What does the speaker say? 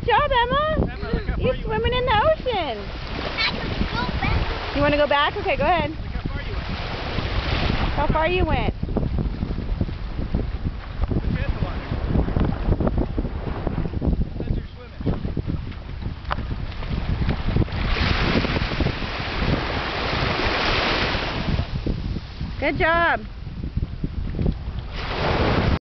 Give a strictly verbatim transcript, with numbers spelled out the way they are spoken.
job, Emma. Emma, look how far You're you swimming in the ocean. You want to go back? Okay, go ahead. Look how far you went. How far you went? Put your head in the water. That's your swimming. Good job.